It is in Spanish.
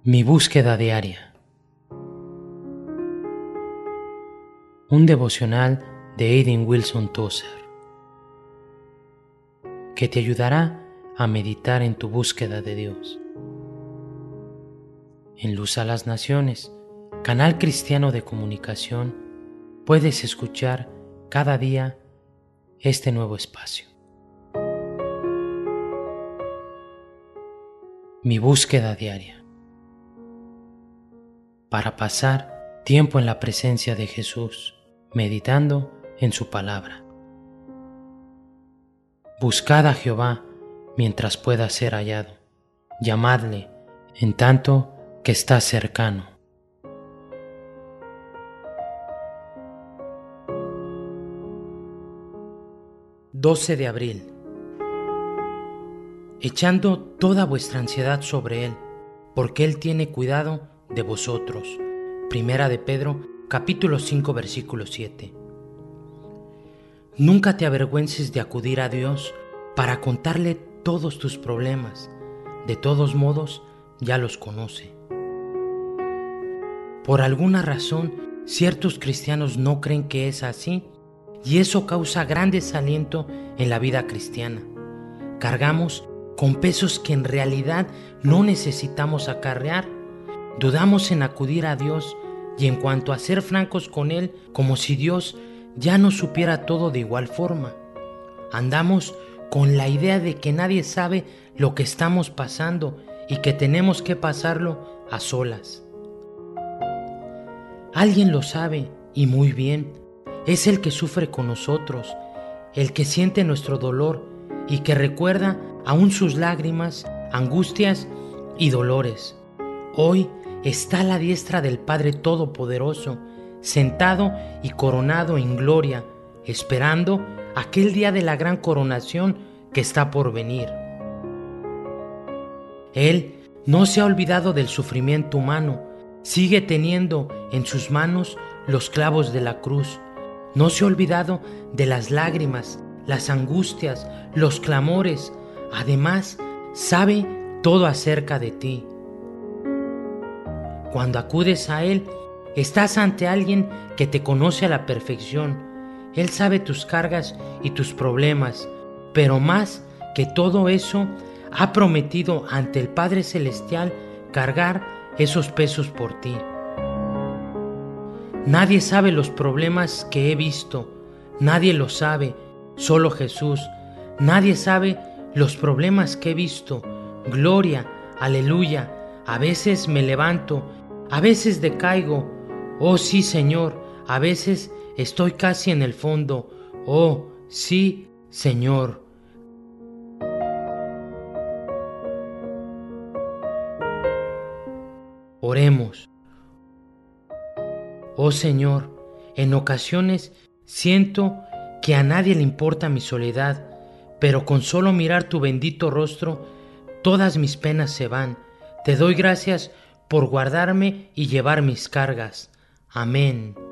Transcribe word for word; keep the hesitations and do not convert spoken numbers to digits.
Mi búsqueda diaria. Un devocional de Aidan Wilson Tozer que te ayudará a meditar en tu búsqueda de Dios. En Luz a las Naciones, canal cristiano de comunicación, puedes escuchar cada día este nuevo espacio. Mi búsqueda diaria. Para pasar tiempo en la presencia de Jesús, meditando en su palabra. Buscad a Jehová mientras pueda ser hallado. Llamadle en tanto que está cercano. doce de abril. Echando toda vuestra ansiedad sobre Él, porque Él tiene cuidado de vosotros. Primera de Pedro, capítulo cinco, versículo siete. Nunca te avergüences de acudir a Dios para contarle todos tus problemas. De todos modos, ya los conoce. Por alguna razón, ciertos cristianos no creen que es así, y eso causa gran desaliento en la vida cristiana. Cargamos con pesos que en realidad no necesitamos acarrear. Dudamos en acudir a Dios y en cuanto a ser francos con Él, como si Dios ya no supiera todo de igual forma. Andamos con la idea de que nadie sabe lo que estamos pasando y que tenemos que pasarlo a solas. Alguien lo sabe y muy bien. Es el que sufre con nosotros, el que siente nuestro dolor y que recuerda aún sus lágrimas, angustias y dolores. Hoy está a la diestra del Padre Todopoderoso, sentado y coronado en gloria, esperando aquel día de la gran coronación que está por venir. Él no se ha olvidado del sufrimiento humano, sigue teniendo en sus manos los clavos de la cruz. No se ha olvidado de las lágrimas, las angustias, los clamores. Además, sabe todo acerca de ti. Cuando acudes a Él, estás ante alguien que te conoce a la perfección. Él sabe tus cargas y tus problemas, pero más que todo eso, ha prometido ante el Padre Celestial cargar esos pesos por ti. Nadie sabe los problemas que he visto, nadie lo sabe, solo Jesús. Nadie sabe los problemas que he visto. Gloria, aleluya. A veces me levanto, a veces decaigo. Oh sí, Señor, a veces estoy casi en el fondo. Oh sí, Señor. Oremos. Oh Señor, en ocasiones siento que a nadie le importa mi soledad, pero con solo mirar tu bendito rostro, todas mis penas se van. Te doy gracias por guardarme y llevar mis cargas. Amén.